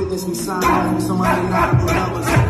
witness me sign off on some undeniable numbers.